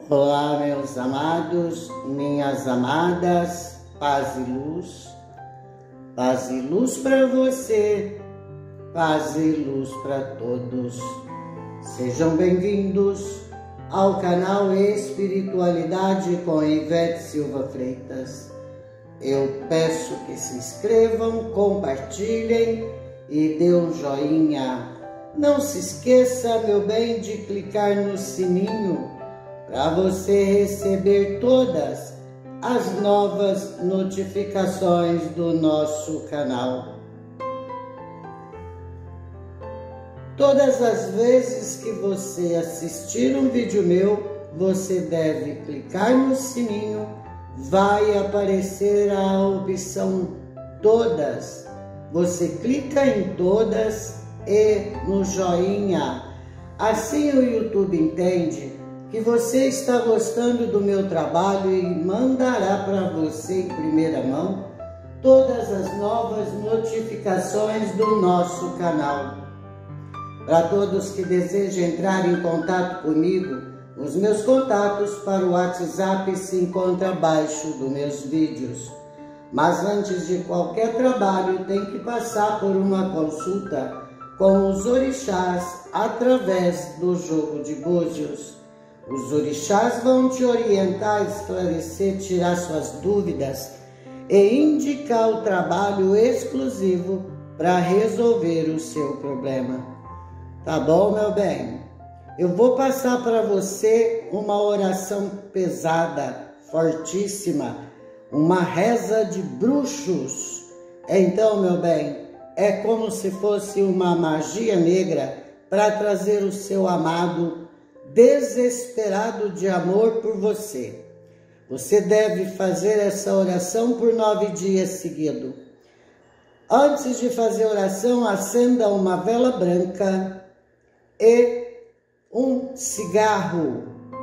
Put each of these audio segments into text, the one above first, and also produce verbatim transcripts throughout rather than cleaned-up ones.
Olá, meus amados, minhas amadas, paz e luz, paz e luz para você, paz e luz para todos. Sejam bem-vindos ao canal Espiritualidade com Ivete Silva Freitas. Eu peço que se inscrevam, compartilhem e dê um joinha. Não se esqueça, meu bem, de clicar no sininho para você receber todas as novas notificações do nosso canal. Todas as vezes que você assistir um vídeo meu, você deve clicar no sininho, vai aparecer a opção todas. Você clica em todas e no joinha. Assim o YouTube entende que você está gostando do meu trabalho e mandará para você em primeira mão todas as novas notificações do nosso canal. Para todos que desejam entrar em contato comigo, os meus contatos para o WhatsApp se encontram abaixo dos meus vídeos. Mas antes de qualquer trabalho, tem que passar por uma consulta com os orixás através do jogo de búzios. Os orixás vão te orientar, esclarecer, tirar suas dúvidas e indicar o trabalho exclusivo para resolver o seu problema. Tá bom, meu bem? Eu vou passar para você uma oração pesada, fortíssima, uma reza de bruxos. Então, meu bem, é como se fosse uma magia negra para trazer o seu amado desesperado de amor por você. Você deve fazer essa oração por nove dias seguidos. Antes de fazer a oração, acenda uma vela branca e um cigarro.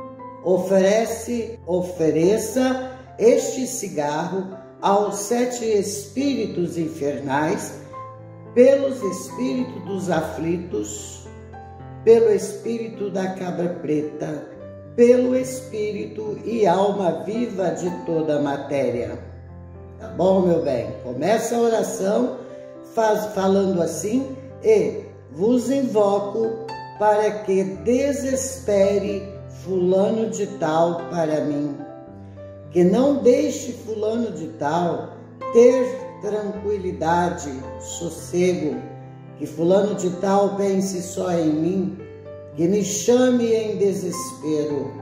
Oferece, ofereça este cigarro aos sete espíritos infernais, pelos espíritos dos aflitos, pelo espírito da cabra preta, pelo espírito e alma viva de toda a matéria. Tá bom, meu bem? Começa a oração faz, falando assim: e vos invoco para que desespere fulano de tal para mim, que não deixe fulano de tal ter tranquilidade, sossego, que fulano de tal pense só em mim, que me chame em desespero.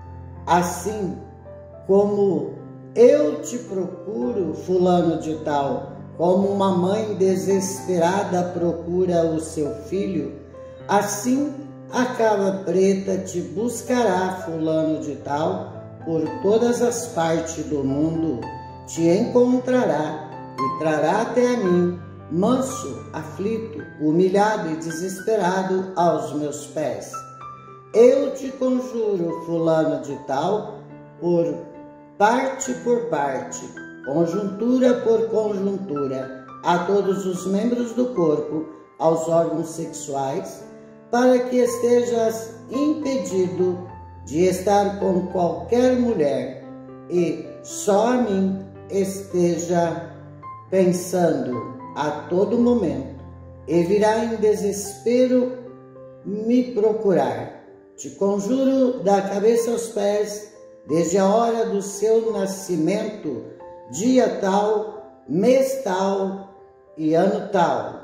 Assim como eu te procuro, fulano de tal, como uma mãe desesperada procura o seu filho, assim a cabra preta te buscará, fulano de tal, por todas as partes do mundo, te encontrará e trará até a mim, manso, aflito, humilhado e desesperado aos meus pés. Eu te conjuro, fulano de tal, por parte por parte, conjuntura por conjuntura, a todos os membros do corpo, aos órgãos sexuais, para que estejas impedido de estar com qualquer mulher e só a mim esteja pensando a todo momento, e virá em desespero me procurar. Te conjuro da cabeça aos pés, desde a hora do seu nascimento, dia tal, mês tal e ano tal.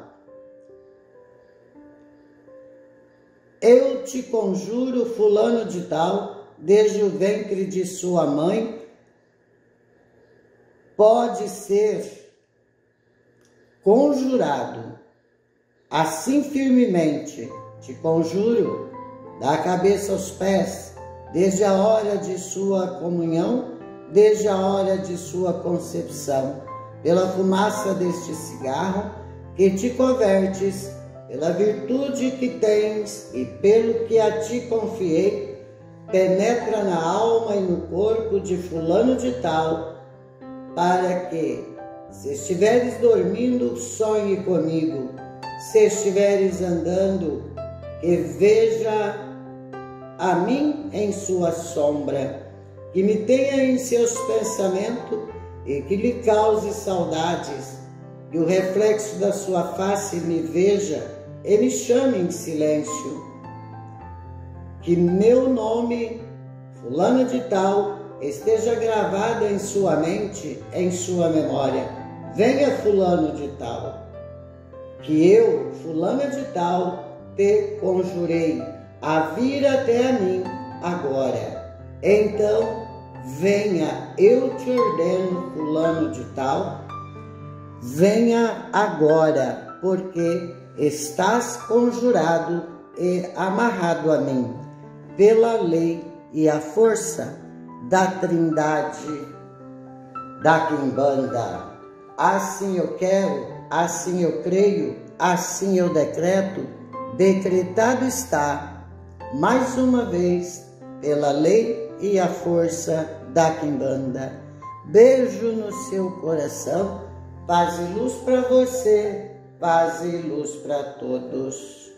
Eu te conjuro, fulano de tal, desde o ventre de sua mãe, pode ser conjurado, assim firmemente, te conjuro, da cabeça aos pés, desde a hora de sua comunhão, desde a hora de sua concepção, pela fumaça deste cigarro, que te convertes, pela virtude que tens e pelo que a ti confiei, penetra na alma e no corpo de fulano de tal, para que, se estiveres dormindo, sonhe comigo. Se estiveres andando, que veja a mim em sua sombra, que me tenha em seus pensamentos e que lhe cause saudades, que o reflexo da sua face me veja e me chame em silêncio, que meu nome, fulano de tal, esteja gravado em sua mente, em sua memória. Venha, fulano de tal, que eu, fulano de tal, te conjurei a vir até a mim agora. Então, venha, eu te ordeno, fulano de tal, venha agora, porque estás conjurado e amarrado a mim, pela lei e a força da Trindade da Quimbanda. Assim eu quero, assim eu creio, assim eu decreto, decretado está, mais uma vez, pela lei e a força da Quimbanda. Beijo no seu coração, paz e luz para você, paz e luz para todos.